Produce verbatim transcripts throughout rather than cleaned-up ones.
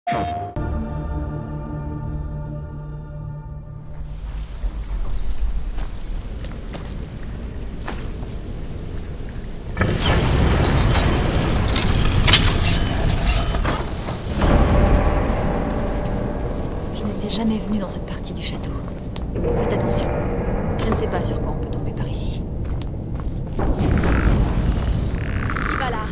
Je n'étais jamais venu dans cette partie du château. Faites attention. Je ne sais pas sur quoi on peut tomber par ici. Qui va là?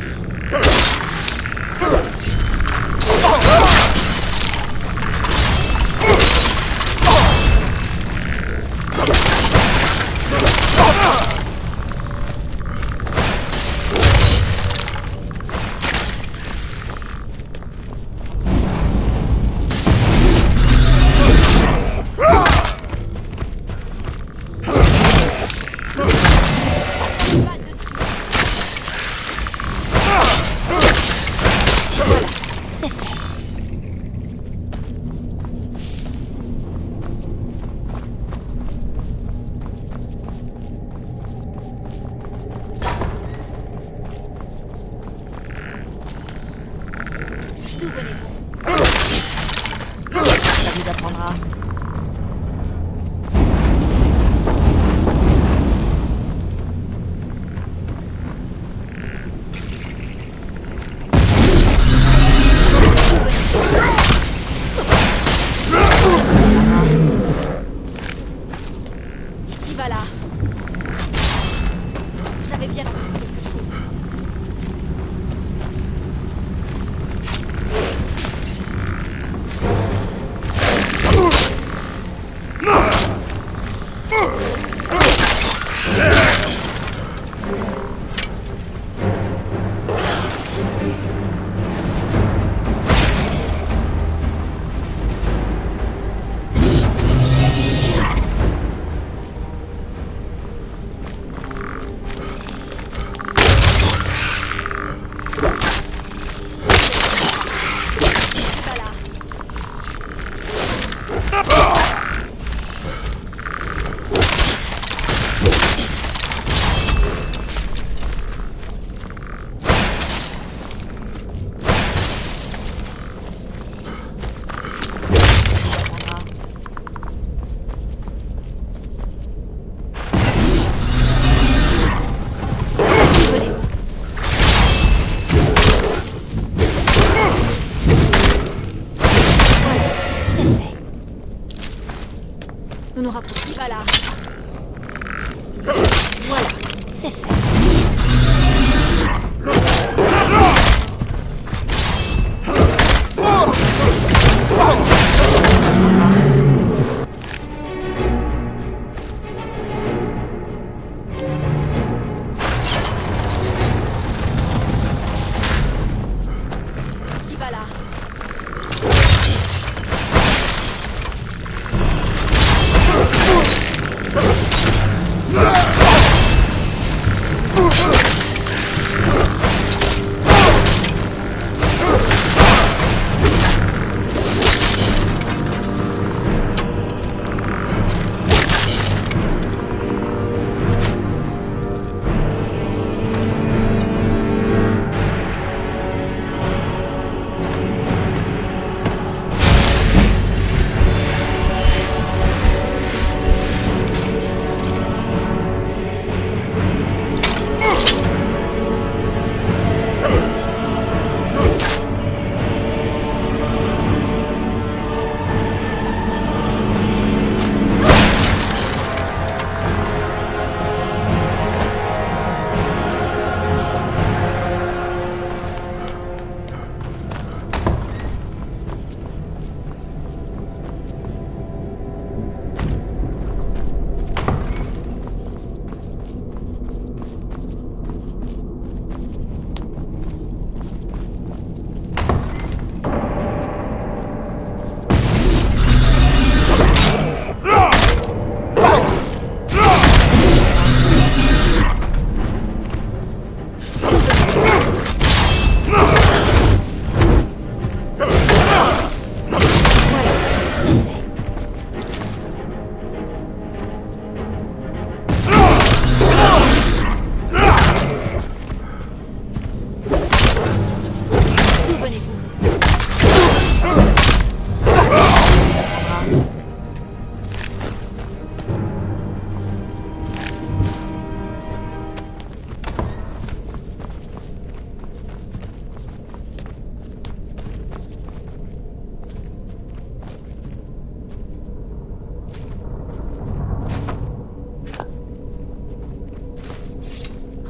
D'où venez-vous? Ça vous apprendra. Qui va là? J'avais bien entendu quelque chose. Nous nous rapprochons. Qui va là? Voilà, c'est fait. Qui va là?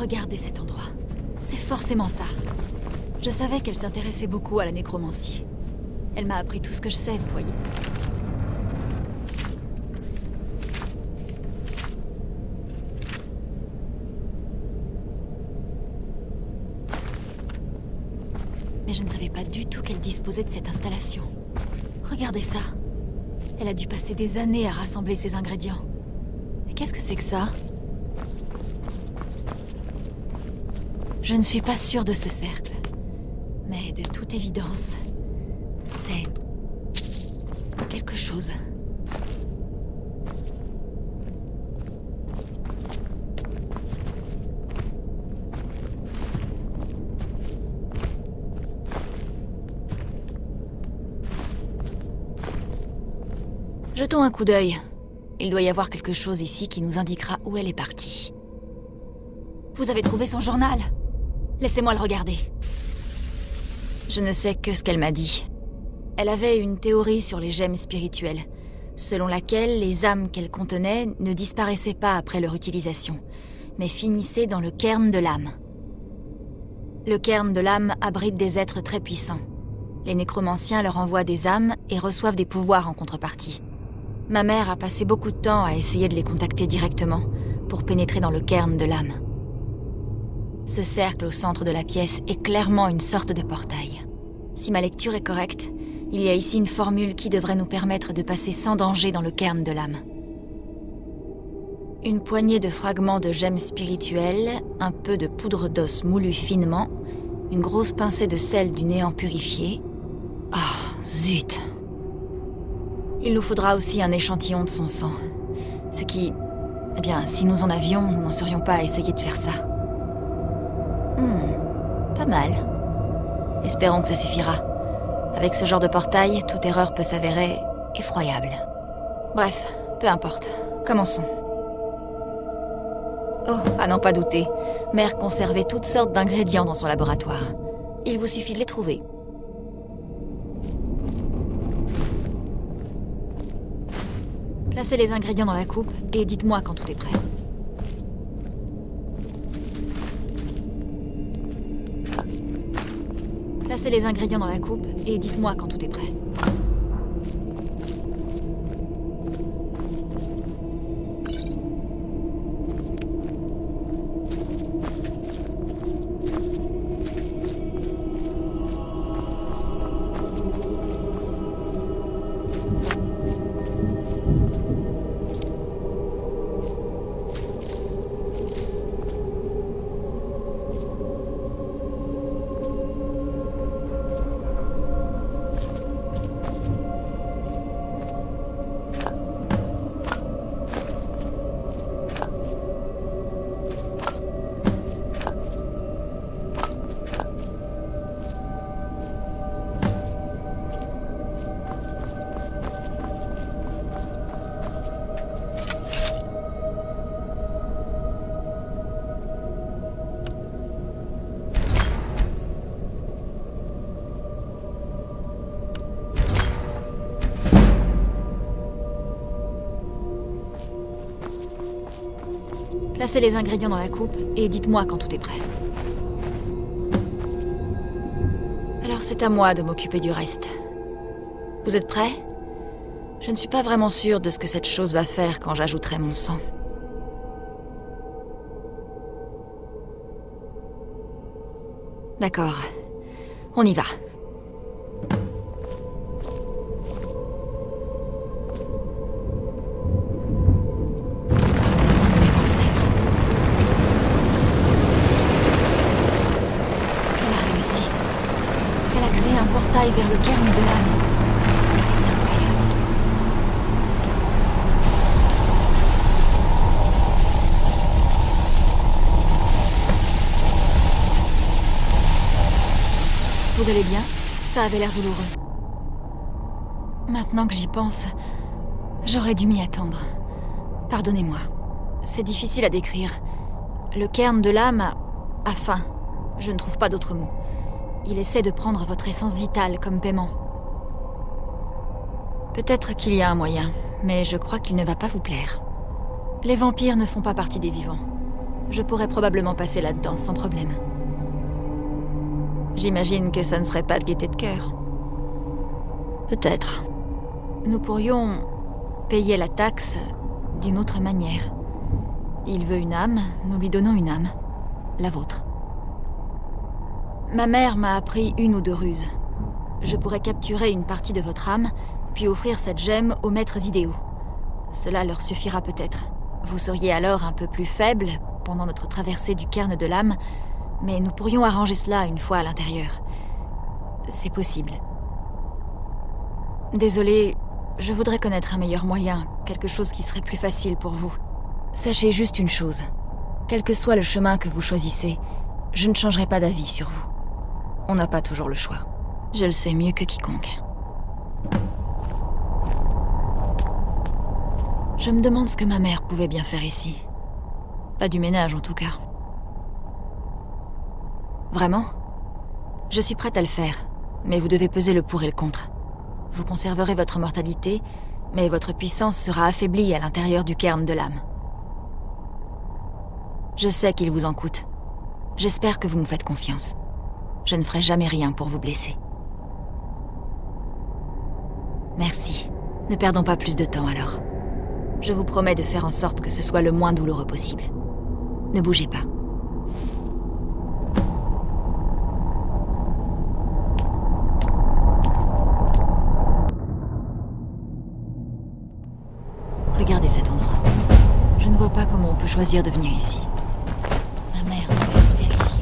Regardez cet endroit. C'est forcément ça. Je savais qu'elle s'intéressait beaucoup à la nécromancie. Elle m'a appris tout ce que je sais, vous voyez. Mais je ne savais pas du tout qu'elle disposait de cette installation. Regardez ça. Elle a dû passer des années à rassembler ces ingrédients. Mais qu'est-ce que c'est que ça? Je ne suis pas sûre de ce cercle. Mais de toute évidence, c'est quelque chose. Jetons un coup d'œil. Il doit y avoir quelque chose ici qui nous indiquera où elle est partie. Vous avez trouvé son journal? Laissez-moi le regarder. Je ne sais que ce qu'elle m'a dit. Elle avait une théorie sur les gemmes spirituelles, selon laquelle les âmes qu'elles contenaient ne disparaissaient pas après leur utilisation, mais finissaient dans le cairn de l'âme. Le cairn de l'âme abrite des êtres très puissants. Les nécromanciens leur envoient des âmes et reçoivent des pouvoirs en contrepartie. Ma mère a passé beaucoup de temps à essayer de les contacter directement pour pénétrer dans le cairn de l'âme. Ce cercle au centre de la pièce est clairement une sorte de portail. Si ma lecture est correcte, il y a ici une formule qui devrait nous permettre de passer sans danger dans le cairn de l'âme. Une poignée de fragments de gemmes spirituelles, un peu de poudre d'os moulue finement, une grosse pincée de sel du néant purifié. Oh, zut! Il nous faudra aussi un échantillon de son sang. Ce qui... Eh bien, si nous en avions, nous n'en serions pas à essayer de faire ça. Hmm, pas mal. Espérons que ça suffira. Avec ce genre de portail, toute erreur peut s'avérer effroyable. Bref, peu importe. Commençons. Oh, à n'en pas douter, Mère conservait toutes sortes d'ingrédients dans son laboratoire. Il vous suffit de les trouver. Placez les ingrédients dans la coupe et dites-moi quand tout est prêt. Placez les ingrédients dans la coupe et dites-moi quand tout est prêt. Placez les ingrédients dans la coupe et dites-moi quand tout est prêt. Alors c'est à moi de m'occuper du reste. Vous êtes prêts? Je ne suis pas vraiment sûre de ce que cette chose va faire quand j'ajouterai mon sang. D'accord. On y va. Vers le cairn de l'âme. C'est incroyable. Vous allez bien? Ça avait l'air douloureux. Maintenant que j'y pense, j'aurais dû m'y attendre. Pardonnez-moi. C'est difficile à décrire. Le cairn de l'âme a... a faim. Je ne trouve pas d'autre mot. Il essaie de prendre votre essence vitale comme paiement. Peut-être qu'il y a un moyen, mais je crois qu'il ne va pas vous plaire. Les vampires ne font pas partie des vivants. je pourrais probablement passer là-dedans sans problème. J'imagine que ça ne serait pas de gaieté de cœur. Peut-être. Nous pourrions payer la taxe d'une autre manière. Il veut une âme, nous lui donnons une âme. La vôtre. Ma mère m'a appris une ou deux ruses. Je pourrais capturer une partie de votre âme, puis offrir cette gemme aux maîtres idéaux. Cela leur suffira peut-être. Vous seriez alors un peu plus faible pendant notre traversée du cairn de l'âme, mais nous pourrions arranger cela une fois à l'intérieur. C'est possible. Désolée, je voudrais connaître un meilleur moyen, quelque chose qui serait plus facile pour vous. Sachez juste une chose. Quel que soit le chemin que vous choisissez, je ne changerai pas d'avis sur vous. On n'a pas toujours le choix. Je le sais mieux que quiconque. Je me demande ce que ma mère pouvait bien faire ici. Pas du ménage en tout cas. Vraiment? Je suis prête à le faire, mais vous devez peser le pour et le contre. Vous conserverez votre mortalité, mais votre puissance sera affaiblie à l'intérieur du cairn de l'âme. Je sais qu'il vous en coûte. J'espère que vous me faites confiance. Je ne ferai jamais rien pour vous blesser. Merci. Ne perdons pas plus de temps alors. Je vous promets de faire en sorte que ce soit le moins douloureux possible. Ne bougez pas. Regardez cet endroit. Je ne vois pas comment on peut choisir de venir ici. Ma mère doit être terrifiée.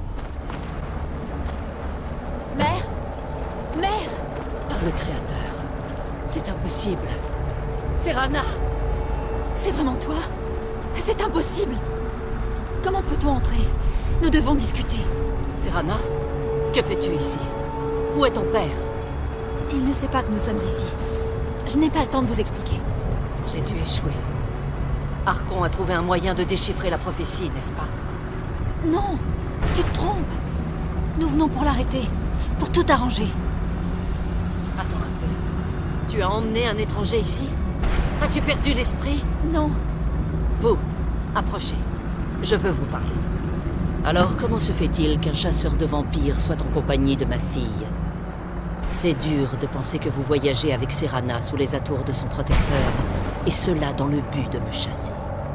Mère Mère Par le Créateur. C'est impossible. Serana! C'est vraiment toi? C'est impossible! Comment peut-on entrer? Nous devons discuter. Serana? Que fais-tu ici? Où est ton père? Il ne sait pas que nous sommes ici. Je n'ai pas le temps de vous expliquer. J'ai dû échouer. Harkon a trouvé un moyen de déchiffrer la prophétie, n'est-ce pas? Non! Tu te trompes! Nous venons pour l'arrêter. Pour tout arranger. Attends un peu. Tu as emmené un étranger ici? As-tu perdu l'esprit? Non. Vous, approchez. Je veux vous parler. Alors, comment se fait-il qu'un chasseur de vampires soit en compagnie de ma fille? C'est dur de penser que vous voyagez avec Serana sous les atours de son protecteur, et cela dans le but de me chasser.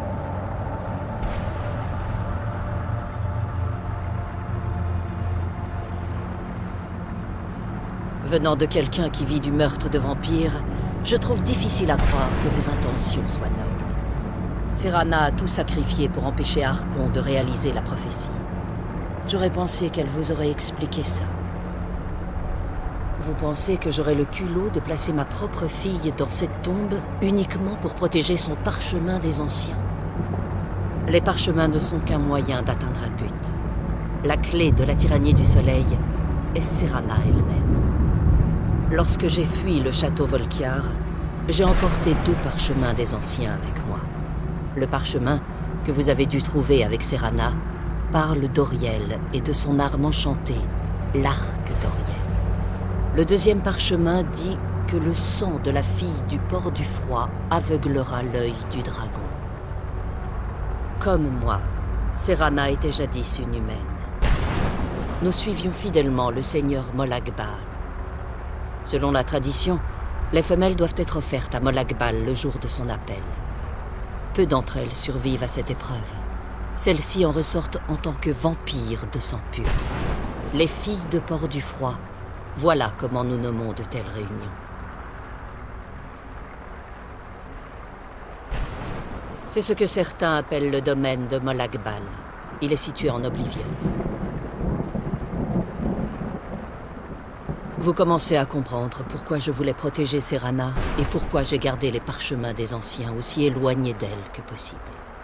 Venant de quelqu'un qui vit du meurtre de vampires, je trouve difficile à croire que vos intentions soient nobles. Serana a tout sacrifié pour empêcher Harkon de réaliser la prophétie. J'aurais pensé qu'elle vous aurait expliqué ça. Vous pensez que j'aurais le culot de placer ma propre fille dans cette tombe uniquement pour protéger son parchemin des anciens? Les parchemins ne sont qu'un moyen d'atteindre un but. La clé de la tyrannie du soleil est Serana elle-même. Lorsque j'ai fui le château Volkiar, j'ai emporté deux parchemins des anciens avec moi. Le parchemin que vous avez dû trouver avec Serana parle d'Auriel et de son arme enchantée, l'arc d'Auriel. Le deuxième parchemin dit que le sang de la fille du port du froid aveuglera l'œil du dragon. Comme moi, Serana était jadis une humaine. Nous suivions fidèlement le seigneur Molag-Bal. Selon la tradition, les femelles doivent être offertes à Molag-Bal le jour de son appel. Peu d'entre elles survivent à cette épreuve. Celles-ci en ressortent en tant que vampires de sang pur. Les filles de port du froid. Voilà comment nous nommons de telles réunions. C'est ce que certains appellent le domaine de Molag-Bal. Il est situé en Oblivion. Vous commencez à comprendre pourquoi je voulais protéger Serana et pourquoi j'ai gardé les parchemins des anciens aussi éloignés d'elle que possible.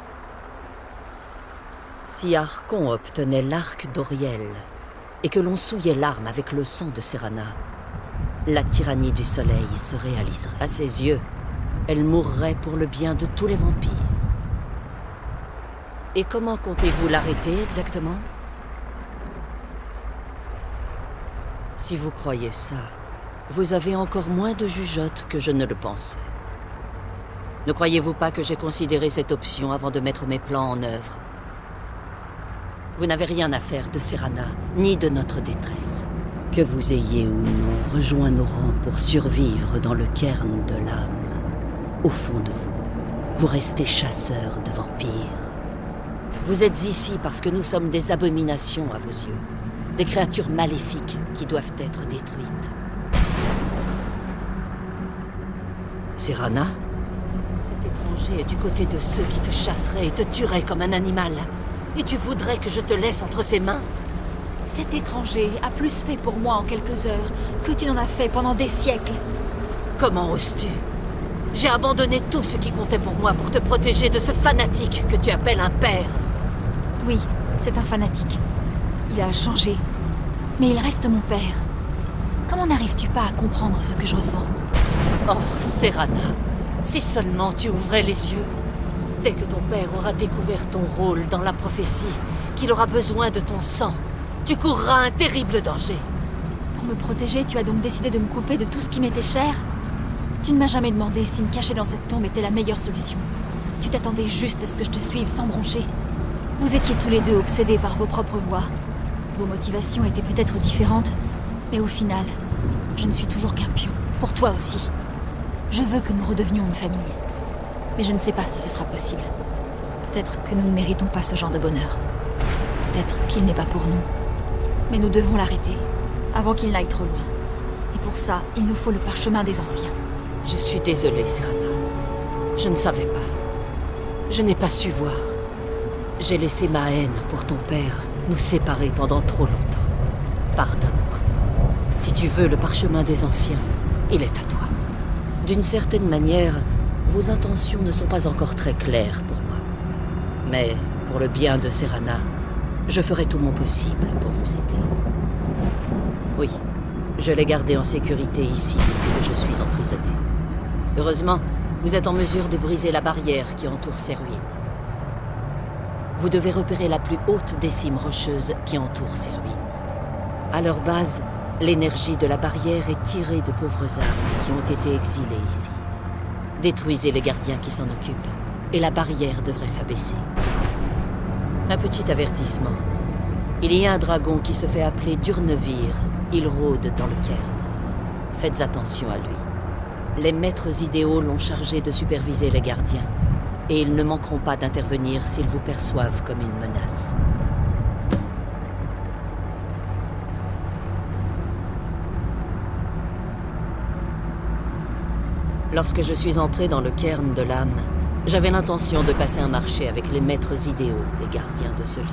Si Harkon obtenait l'arc d'Auriel et que l'on souillait l'arme avec le sang de Serana, la tyrannie du soleil se réaliserait. À ses yeux, elle mourrait pour le bien de tous les vampires. Et comment comptez-vous l'arrêter exactement? Si vous croyez ça, vous avez encore moins de jugeote que je ne le pensais. Ne croyez-vous pas que j'ai considéré cette option avant de mettre mes plans en œuvre? Vous n'avez rien à faire de Serana, ni de notre détresse. Que vous ayez ou non rejoint nos rangs pour survivre dans le cairn de l'âme, au fond de vous, vous restez chasseurs de vampires. Vous êtes ici parce que nous sommes des abominations à vos yeux, des créatures maléfiques qui doivent être détruites. Serana, cet étranger est du côté de ceux qui te chasseraient et te tueraient comme un animal. Et tu voudrais que je te laisse entre ses mains? Cet étranger a plus fait pour moi en quelques heures que tu n'en as fait pendant des siècles. Comment oses-tu? J'ai abandonné tout ce qui comptait pour moi pour te protéger de ce fanatique que tu appelles un père. Oui, c'est un fanatique. Il a changé, mais il reste mon père. Comment n'arrives-tu pas à comprendre ce que je ressens? Oh, Serana, si seulement tu ouvrais les yeux. Dès que ton père aura découvert ton rôle dans la prophétie, qu'il aura besoin de ton sang, tu courras un terrible danger. Pour me protéger, tu as donc décidé de me couper de tout ce qui m'était cher? Tu ne m'as jamais demandé si me cacher dans cette tombe était la meilleure solution. Tu t'attendais juste à ce que je te suive sans broncher. Vous étiez tous les deux obsédés par vos propres voies. Vos motivations étaient peut-être différentes, mais au final, je ne suis toujours qu'un pion. Pour toi aussi. Je veux que nous redevenions une famille. Mais je ne sais pas si ce sera possible. Peut-être que nous ne méritons pas ce genre de bonheur. Peut-être qu'il n'est pas pour nous. Mais nous devons l'arrêter, avant qu'il n'aille trop loin. Et pour ça, il nous faut le parchemin des anciens. Je suis désolée, Serana. Je ne savais pas. Je n'ai pas su voir. J'ai laissé ma haine pour ton père nous séparer pendant trop longtemps. Pardonne-moi. Si tu veux le parchemin des anciens, il est à toi. D'une certaine manière, vos intentions ne sont pas encore très claires pour moi. Mais pour le bien de Serana, je ferai tout mon possible pour vous aider. Oui, je l'ai gardé en sécurité ici depuis que je suis emprisonné. Heureusement, vous êtes en mesure de briser la barrière qui entoure ces ruines. Vous devez repérer la plus haute des cimes rocheuses qui entourent ces ruines. À leur base, l'énergie de la barrière est tirée de pauvres âmes qui ont été exilées ici. Détruisez les gardiens qui s'en occupent, et la barrière devrait s'abaisser. Un petit avertissement. Il y a un dragon qui se fait appeler Durnevir. Il rôde dans le cairn. Faites attention à lui. Les maîtres idéaux l'ont chargé de superviser les gardiens, et ils ne manqueront pas d'intervenir s'ils vous perçoivent comme une menace. Lorsque je suis entré dans le cairn de l'âme, j'avais l'intention de passer un marché avec les maîtres idéaux, les gardiens de ce lieu.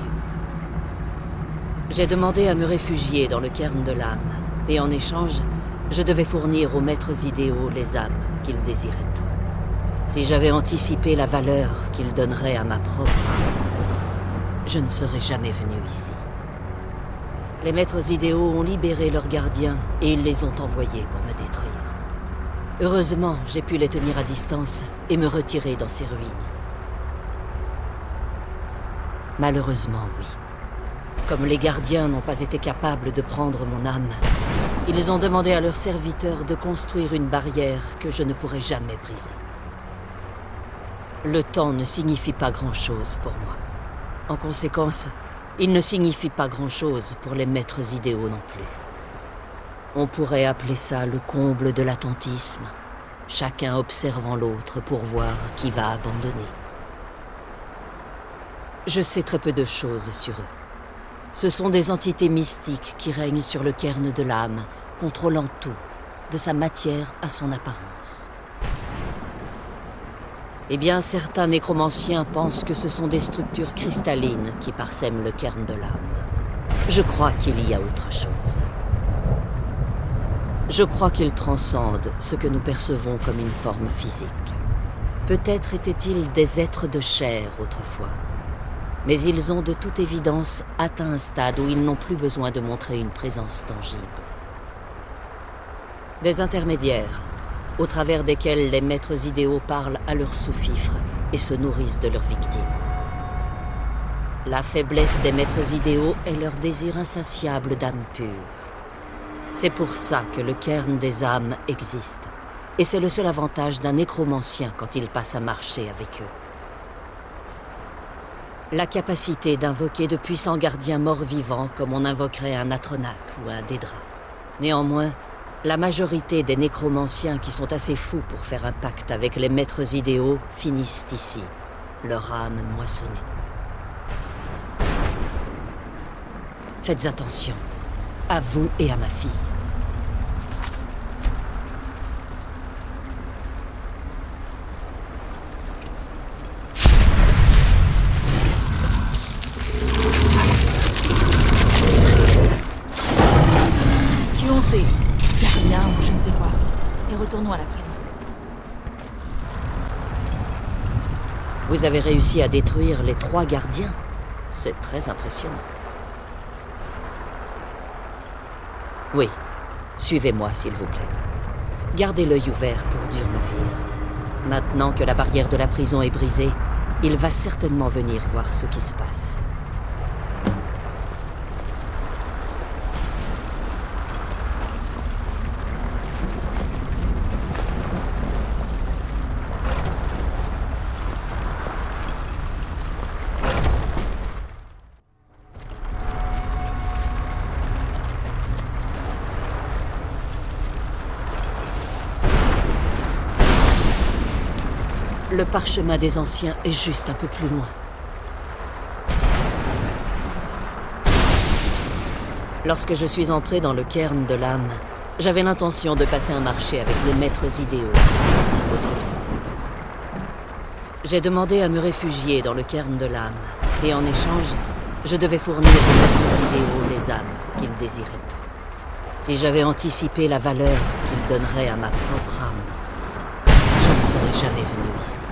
J'ai demandé à me réfugier dans le cairn de l'âme, et en échange, je devais fournir aux maîtres idéaux les âmes qu'ils désiraient tant. Si j'avais anticipé la valeur qu'ils donneraient à ma propre âme, je ne serais jamais venu ici. Les maîtres idéaux ont libéré leurs gardiens, et ils les ont envoyés pour me détruire. Heureusement, j'ai pu les tenir à distance et me retirer dans ces ruines. Malheureusement, oui. Comme les gardiens n'ont pas été capables de prendre mon âme, ils ont demandé à leurs serviteurs de construire une barrière que je ne pourrai jamais briser. Le temps ne signifie pas grand-chose pour moi. En conséquence, il ne signifie pas grand-chose pour les maîtres idéaux non plus. On pourrait appeler ça le comble de l'attentisme, chacun observant l'autre pour voir qui va abandonner. Je sais très peu de choses sur eux. Ce sont des entités mystiques qui règnent sur le cairn de l'âme, contrôlant tout, de sa matière à son apparence. Eh bien, certains nécromanciens pensent que ce sont des structures cristallines qui parsèment le cairn de l'âme. Je crois qu'il y a autre chose. Je crois qu'ils transcendent ce que nous percevons comme une forme physique. Peut-être étaient-ils des êtres de chair autrefois, mais ils ont de toute évidence atteint un stade où ils n'ont plus besoin de montrer une présence tangible. Des intermédiaires, au travers desquels les maîtres idéaux parlent à leurs sous-fifres et se nourrissent de leurs victimes. La faiblesse des maîtres idéaux est leur désir insatiable d'âme pure. C'est pour ça que le cairn des âmes existe, et c'est le seul avantage d'un nécromancien quand il passe à marcher avec eux. La capacité d'invoquer de puissants gardiens morts-vivants comme on invoquerait un Atronach ou un Daedra. Néanmoins, la majorité des nécromanciens qui sont assez fous pour faire un pacte avec les maîtres idéaux finissent ici, leur âme moissonnée. Faites attention, à vous et à ma fille. Tuons ces gardiens ou je ne sais quoi, et retournons à la prison. Vous avez réussi à détruire les trois gardiens? C'est très impressionnant. Oui, suivez-moi s'il vous plaît. Gardez l'œil ouvert pour Durnevir. Maintenant que la barrière de la prison est brisée, il va certainement venir voir ce qui se passe. Le parchemin des anciens est juste un peu plus loin. Lorsque je suis entré dans le cairn de l'âme, j'avais l'intention de passer un marché avec les maîtres idéaux. J'ai demandé à me réfugier dans le cairn de l'âme, et en échange, je devais fournir aux maîtres idéaux les âmes qu'ils désiraient tant. Si j'avais anticipé la valeur qu'ils donneraient à ma propre âme, je ne serais jamais venu ici.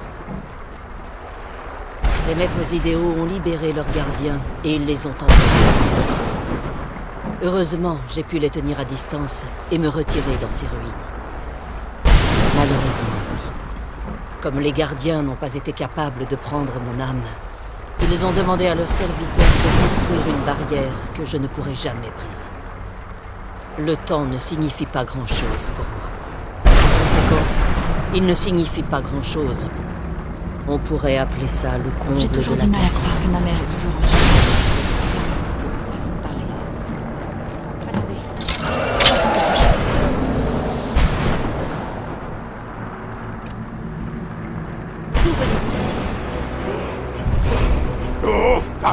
Les maîtres idéaux ont libéré leurs gardiens et ils les ont envoyés. Heureusement, j'ai pu les tenir à distance et me retirer dans ces ruines. Malheureusement, oui. Comme les gardiens n'ont pas été capables de prendre mon âme, ils ont demandé à leurs serviteurs de construire une barrière que je ne pourrai jamais briser. Le temps ne signifie pas grand-chose pour moi. En conséquence, il ne signifie pas grand-chose pour moi. On pourrait appeler ça le comble de la J'ai toujours du mal à croire que ma mère est toujours en charge. Façon de parler. Attendez. J'entends quelque chose. D'où venez-vous? Oh, ah,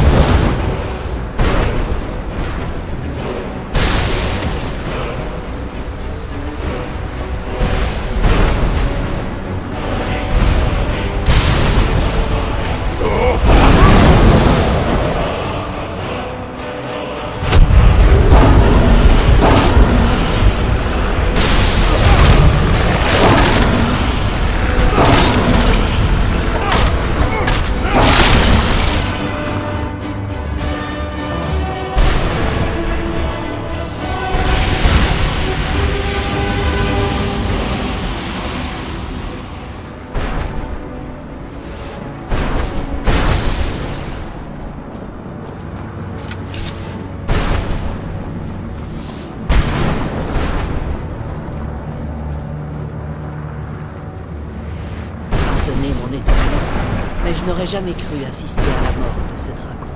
Pardonnez mon étonnement, mais je n'aurais jamais cru assister à la mort de ce dragon.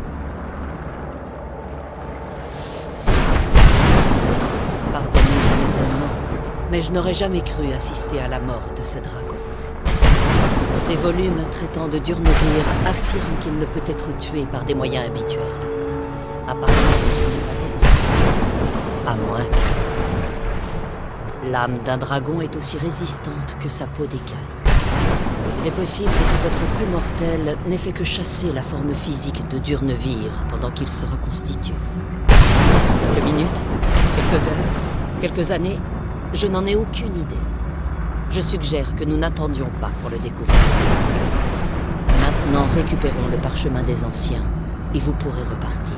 Pardonnez mon étonnement, mais je n'aurais jamais cru assister à la mort de ce dragon. Des volumes traitant de Durnevir affirment qu'il ne peut être tué par des moyens habituels. Apparemment, ce n'est pas exact. À moins que... L'âme d'un dragon est aussi résistante que sa peau d'écaille. Il est possible que votre coup mortel n'ait fait que chasser la forme physique de Durnevir pendant qu'il se reconstitue. Quelques minutes, quelques heures, quelques années, je n'en ai aucune idée. Je suggère que nous n'attendions pas pour le découvrir. Maintenant, récupérons le parchemin des anciens et vous pourrez repartir.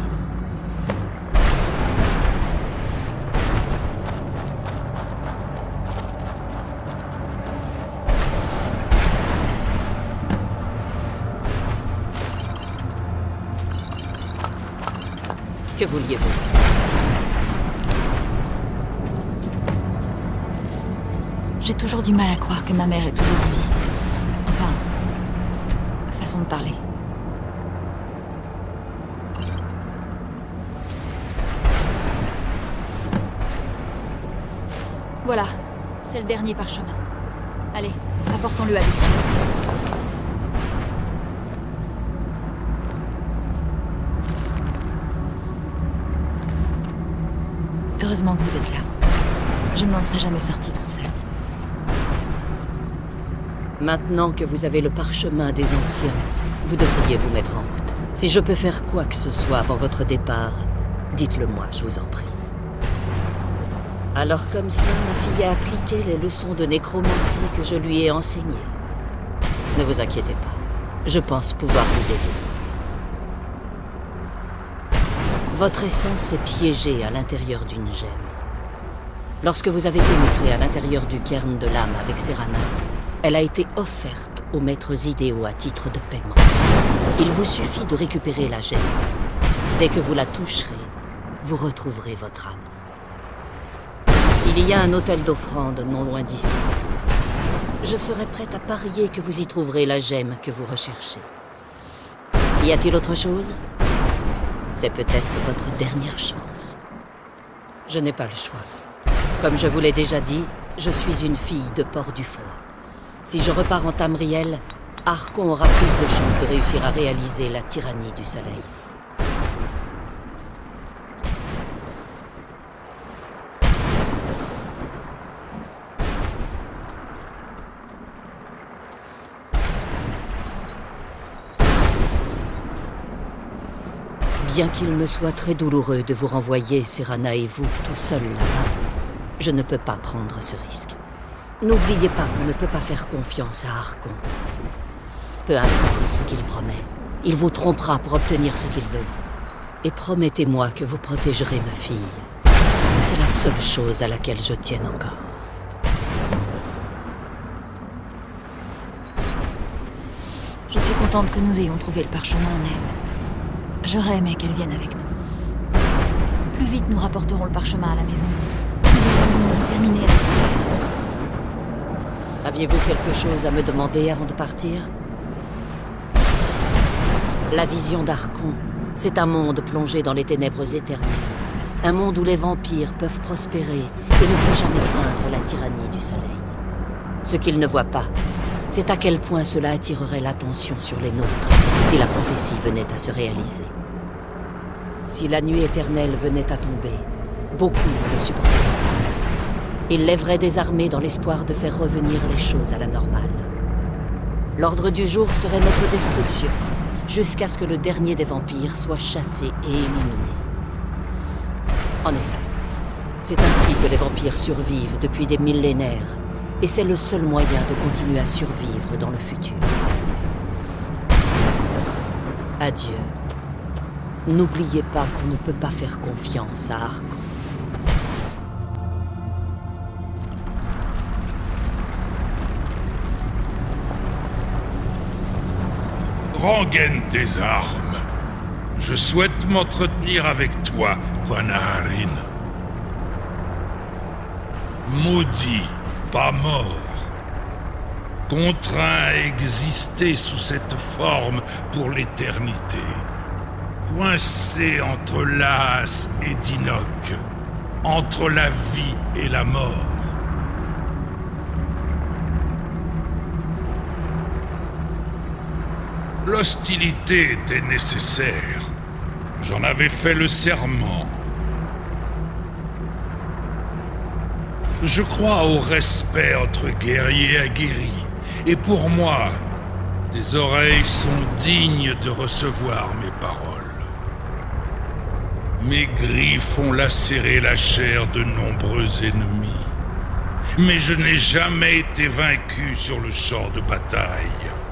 Que vouliez-vous? J'ai toujours du mal à croire que ma mère est toujours en vie. Enfin, façon de parler. Voilà, c'est le dernier parchemin. Allez, apportons-le à Vexio. Heureusement que vous êtes là. Je ne m'en serais jamais sortie toute seule. Maintenant que vous avez le parchemin des anciens, vous devriez vous mettre en route. Si je peux faire quoi que ce soit avant votre départ, dites-le moi, je vous en prie. Alors comme ça, ma fille a appliqué les leçons de nécromancie que je lui ai enseignées. Ne vous inquiétez pas, je pense pouvoir vous aider. Votre essence est piégée à l'intérieur d'une gemme. Lorsque vous avez pénétré à l'intérieur du cairn de l'âme avec Serana, elle a été offerte aux maîtres idéaux à titre de paiement. Il vous suffit de récupérer la gemme. Dès que vous la toucherez, vous retrouverez votre âme. Il y a un hôtel d'offrande non loin d'ici. Je serais prête à parier que vous y trouverez la gemme que vous recherchez. Y a-t-il autre chose? C'est peut-être votre dernière chance. Je n'ai pas le choix. Comme je vous l'ai déjà dit, je suis une fille de Port-du-Froid. Si je repars en Tamriel, Archon aura plus de chances de réussir à réaliser la tyrannie du soleil. Bien qu'il me soit très douloureux de vous renvoyer, Serana et vous, tout seuls là-bas, je ne peux pas prendre ce risque. N'oubliez pas qu'on ne peut pas faire confiance à Archon. Peu importe ce qu'il promet, il vous trompera pour obtenir ce qu'il veut. Et promettez-moi que vous protégerez ma fille. C'est la seule chose à laquelle je tienne encore. Je suis contente que nous ayons trouvé le parchemin, mais j'aurais aimé qu'elle vienne avec nous. Plus vite nous rapporterons le parchemin à la maison, plus vite nous aurons terminé avec le père. Aviez-vous quelque chose à me demander avant de partir? La vision d'Archon, c'est un monde plongé dans les ténèbres éternelles. Un monde où les vampires peuvent prospérer et ne plus jamais craindre la tyrannie du soleil. Ce qu'ils ne voient pas, c'est à quel point cela attirerait l'attention sur les nôtres si la prophétie venait à se réaliser. Si la nuit éternelle venait à tomber, beaucoup ne le supporteraient pas. Ils lèveraient des armées dans l'espoir de faire revenir les choses à la normale. L'ordre du jour serait notre destruction, jusqu'à ce que le dernier des vampires soit chassé et éliminé. En effet, c'est ainsi que les vampires survivent depuis des millénaires, et c'est le seul moyen de continuer à survivre dans le futur. Adieu. N'oubliez pas qu'on ne peut pas faire confiance à Archon. Rengaine tes armes. Je souhaite m'entretenir avec toi, Quanaharin. Maudit, pas mort. Contraint à exister sous cette forme pour l'éternité. Coincé entre Laas et Dinok. Entre la vie et la mort. L'hostilité était nécessaire. J'en avais fait le serment. Je crois au respect entre guerriers aguerris. Et pour moi, tes oreilles sont dignes de recevoir mes paroles. Mes griffes ont lacéré la chair de nombreux ennemis. Mais je n'ai jamais été vaincu sur le champ de bataille.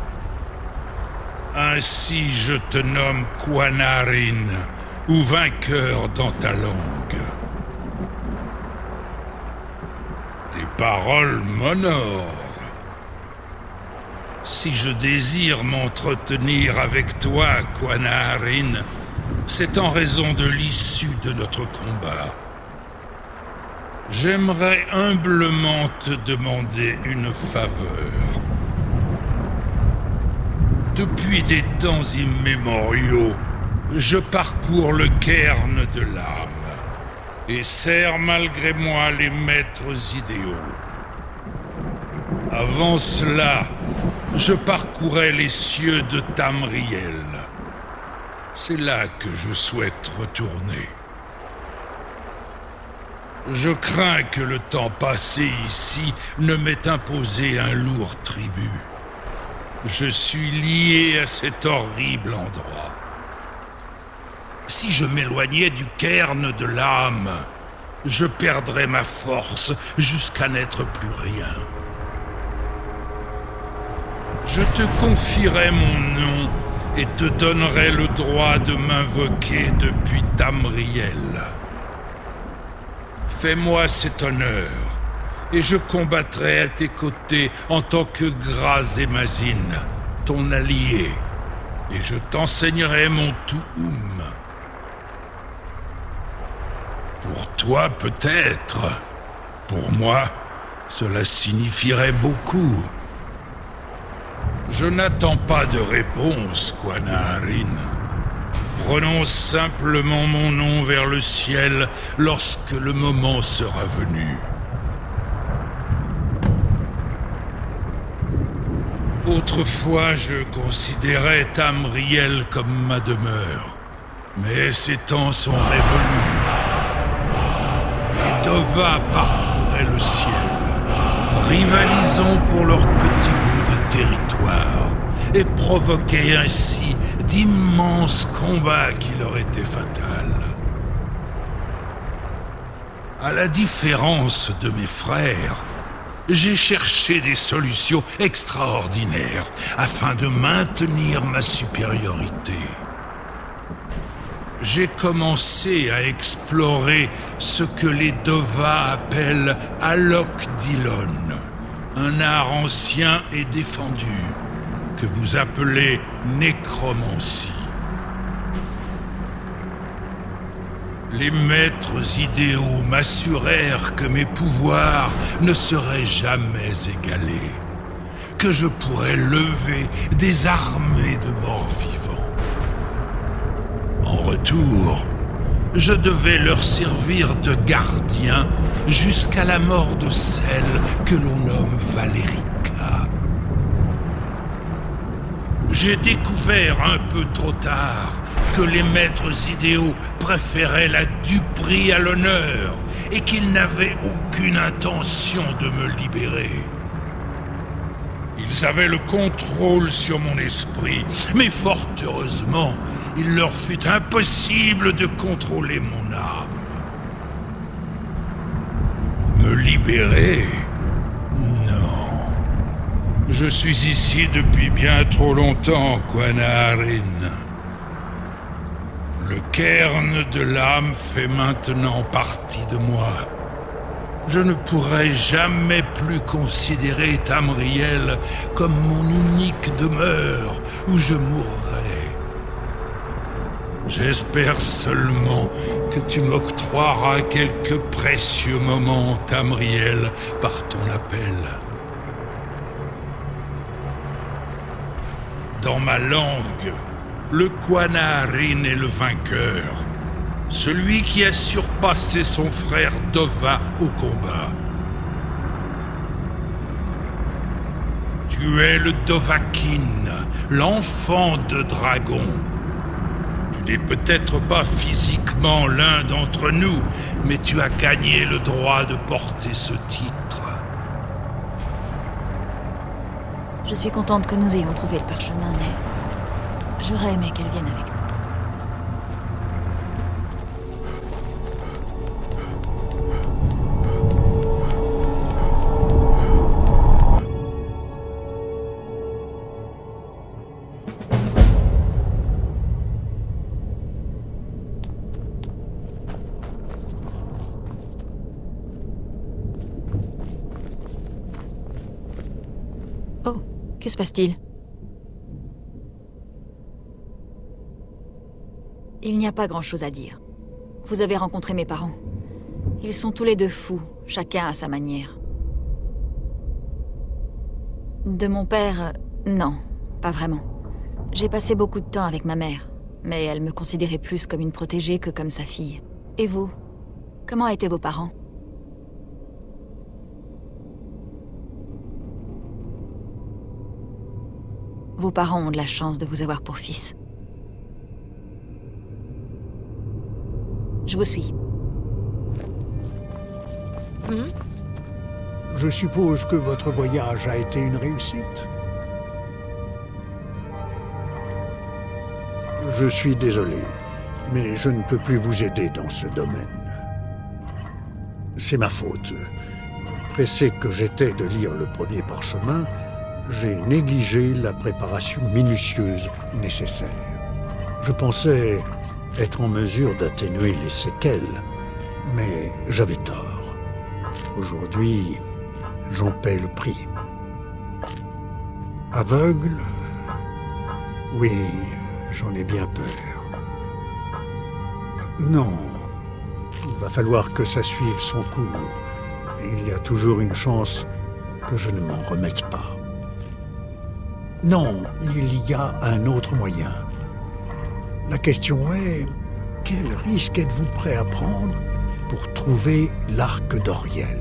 Ainsi je te nomme Quanaharin, ou vainqueur dans ta langue. Tes paroles m'honorent. Si je désire m'entretenir avec toi, Quanaharin, c'est en raison de l'issue de notre combat. J'aimerais humblement te demander une faveur. Depuis des temps immémoriaux, je parcours le cairn de l'âme. et sert malgré moi les maîtres idéaux. Avant cela, je parcourais les cieux de Tamriel. C'est là que je souhaite retourner. Je crains que le temps passé ici ne m'ait imposé un lourd tribut. Je suis lié à cet horrible endroit. Si je m'éloignais du cairn de l'âme, je perdrais ma force jusqu'à n'être plus rien. Je te confierai mon nom et te donnerai le droit de m'invoquer depuis Tamriel. Fais-moi cet honneur, et je combattrai à tes côtés en tant que Grazémazine, ton allié, et je t'enseignerai mon Tu'um. Pour toi, peut-être. Pour moi, cela signifierait beaucoup. Je n'attends pas de réponse, Quanaharin. Prononce simplement mon nom vers le ciel lorsque le moment sera venu. Autrefois, je considérais Tamriel comme ma demeure. Mais ces temps sont révolus. Les Dova parcouraient le ciel, rivalisant pour leur petit bout de territoire, et provoquaient ainsi d'immenses combats qui leur étaient fatals. À la différence de mes frères, j'ai cherché des solutions extraordinaires afin de maintenir ma supériorité. J'ai commencé à explorer ce que les Dova appellent Alok Dilon, un art ancien et défendu, que vous appelez nécromancie. Les maîtres idéaux m'assurèrent que mes pouvoirs ne seraient jamais égalés, que je pourrais lever des armées de morts vivants. En retour, je devais leur servir de gardien jusqu'à la mort de celle que l'on nomme Valerica. J'ai découvert un peu trop tard que les maîtres idéaux préféraient la duperie à l'honneur et qu'ils n'avaient aucune intention de me libérer. Ils avaient le contrôle sur mon esprit, mais fort heureusement, il leur fut impossible de contrôler mon âme. Me libérer? Non. Je suis ici depuis bien trop longtemps, Quanaharin. Le cairn de l'âme fait maintenant partie de moi. Je ne pourrai jamais plus considérer Tamriel comme mon unique demeure où je mourrai. J'espère seulement que tu m'octroieras quelques précieux moments, Tamriel, par ton appel. Dans ma langue, le Quanaharin est le vainqueur, celui qui a surpassé son frère Dova au combat. Tu es le Dovahkiin, l'enfant de dragon. Tu n'es peut-être pas physiquement l'un d'entre nous, mais tu as gagné le droit de porter ce titre. Je suis contente que nous ayons trouvé le parchemin, mais j'aurais aimé qu'elle vienne avec nous. Oh, que se passe-t-il? Il n'y a pas grand-chose à dire. Vous avez rencontré mes parents. Ils sont tous les deux fous, chacun à sa manière. De mon père, non, pas vraiment. J'ai passé beaucoup de temps avec ma mère, mais elle me considérait plus comme une protégée que comme sa fille. Et vous? Comment étaient vos parents? Vos parents ont de la chance de vous avoir pour fils. Je vous suis. Hmm? Je suppose que votre voyage a été une réussite. Je suis désolé, mais je ne peux plus vous aider dans ce domaine. C'est ma faute. Pressé que j'étais de lire le premier parchemin, j'ai négligé la préparation minutieuse nécessaire. Je pensais être en mesure d'atténuer les séquelles, mais j'avais tort. Aujourd'hui, j'en paie le prix. Aveugle? Oui, j'en ai bien peur. Non, il va falloir que ça suive son cours, et il y a toujours une chance que je ne m'en remette pas. Non, il y a un autre moyen. La question est, quel risque êtes-vous prêt à prendre pour trouver l'arc d'Auriel?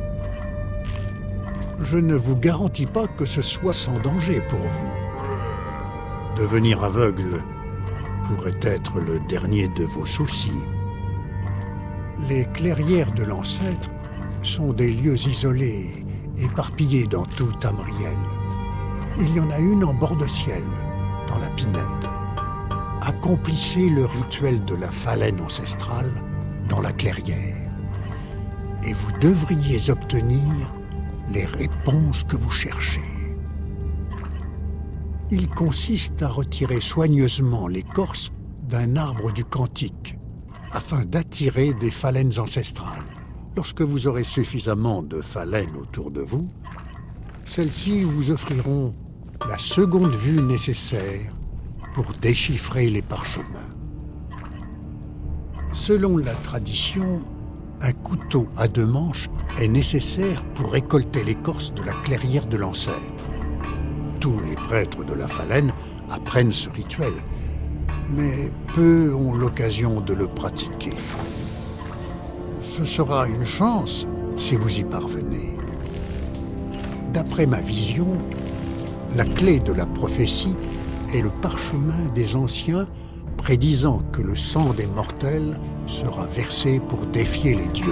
Je ne vous garantis pas que ce soit sans danger pour vous. Devenir aveugle pourrait être le dernier de vos soucis. Les clairières de l'Ancêtre sont des lieux isolés, éparpillés dans tout Tamriel. Il y en a une en bord de ciel, dans la Pinède. Accomplissez le rituel de la phalène ancestrale dans la clairière, et vous devriez obtenir les réponses que vous cherchez. Il consiste à retirer soigneusement l'écorce d'un arbre du Cantique, afin d'attirer des phalènes ancestrales. Lorsque vous aurez suffisamment de phalènes autour de vous, celles-ci vous offriront la seconde vue nécessaire pour déchiffrer les parchemins. Selon la tradition, un couteau à deux manches est nécessaire pour récolter l'écorce de la clairière de l'ancêtre. Tous les prêtres de la phalène apprennent ce rituel, mais peu ont l'occasion de le pratiquer. Ce sera une chance si vous y parvenez. D'après ma vision, la clé de la prophétie est le parchemin des anciens prédisant que le sang des mortels sera versé pour défier les dieux.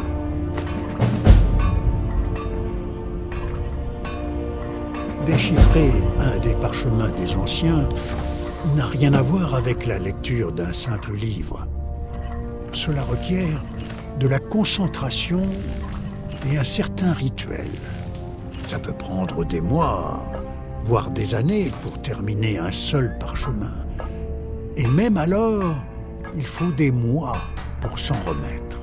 Déchiffrer un des parchemins des anciens n'a rien à voir avec la lecture d'un simple livre. Cela requiert de la concentration et un certain rituel. Ça peut prendre des mois, voire des années pour terminer un seul parchemin. Et même alors, il faut des mois pour s'en remettre.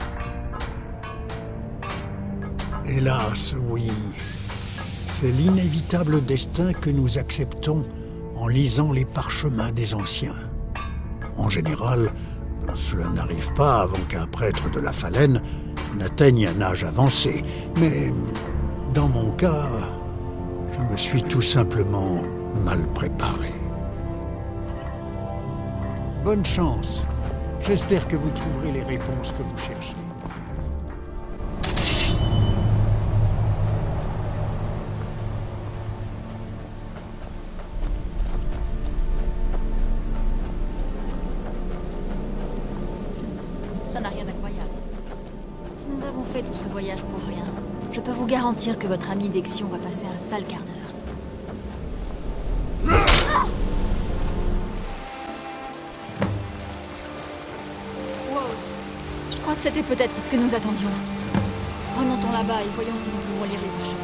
Hélas, oui, c'est l'inévitable destin que nous acceptons en lisant les parchemins des anciens. En général, cela n'arrive pas avant qu'un prêtre de la phalène n'atteigne un âge avancé. Mais dans mon cas, je me suis tout simplement mal préparé. Bonne chance. J'espère que vous trouverez les réponses que vous cherchez. Ça n'a rien d'incroyable. Si nous avons fait tout ce voyage pour rien, je peux vous garantir que votre ami Dexion va passer un sale quart d'heure. Je crois que c'était peut-être ce que nous attendions. Remontons là-bas et voyons si nous pouvons lire les parchemins.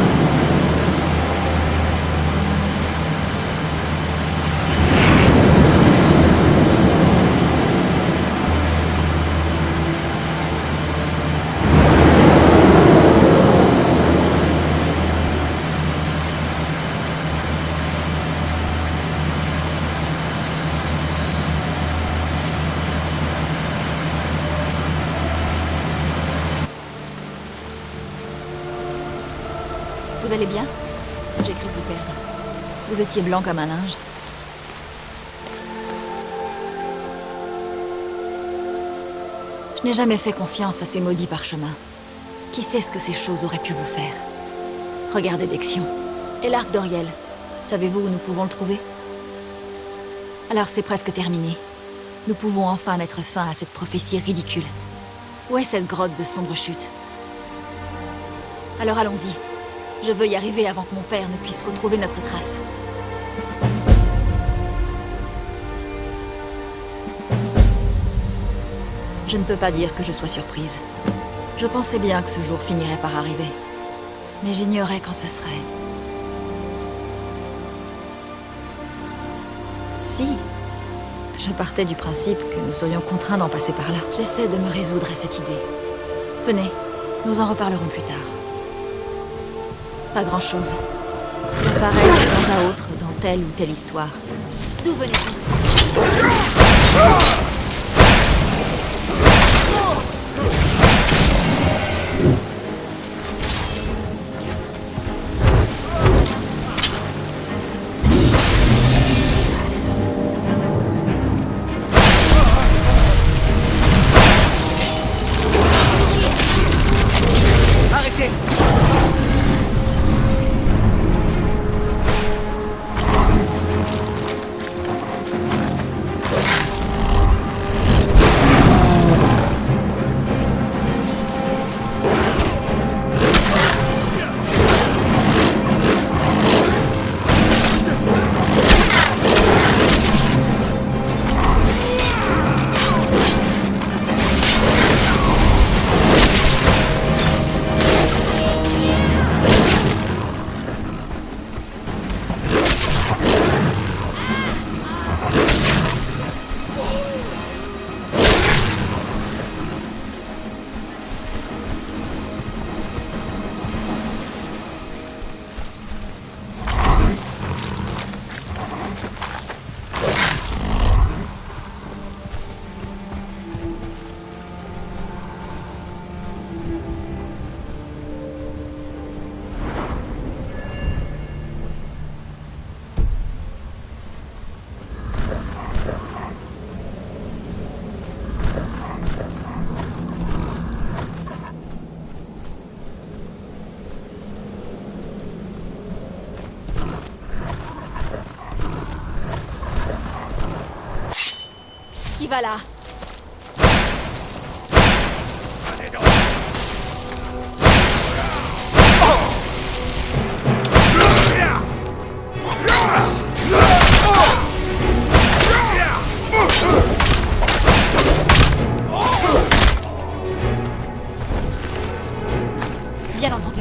Vous Vous allez bien? J'ai cru vous perdre. Vous étiez blanc comme un linge. Je n'ai jamais fait confiance à ces maudits parchemins. Qui sait ce que ces choses auraient pu vous faire? Regardez Dexion. Et l'arc d'Oriel. Savez-vous où nous pouvons le trouver? Alors c'est presque terminé. Nous pouvons enfin mettre fin à cette prophétie ridicule. Où est cette grotte de sombre chute? Alors allons-y. Je veux y arriver avant que mon père ne puisse retrouver notre trace. Je ne peux pas dire que je sois surprise. Je pensais bien que ce jour finirait par arriver. Mais j'ignorais quand ce serait. Si. Je partais du principe que nous serions contraints d'en passer par là. J'essaie de me résoudre à cette idée. Venez, nous en reparlerons plus tard. Pas grand-chose. Le pareil de temps à autre dans telle ou telle histoire. D'où venez-vous? Qui va là? Bien entendu.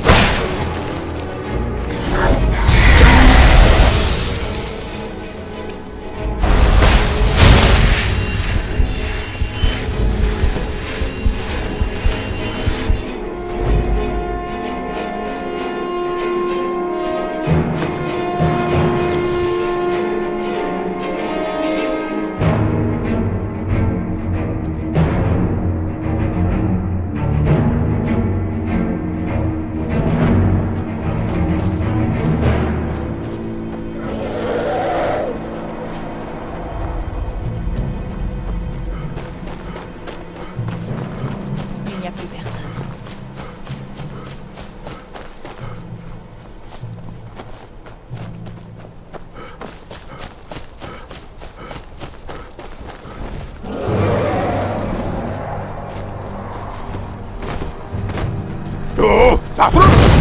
Oh, affreux!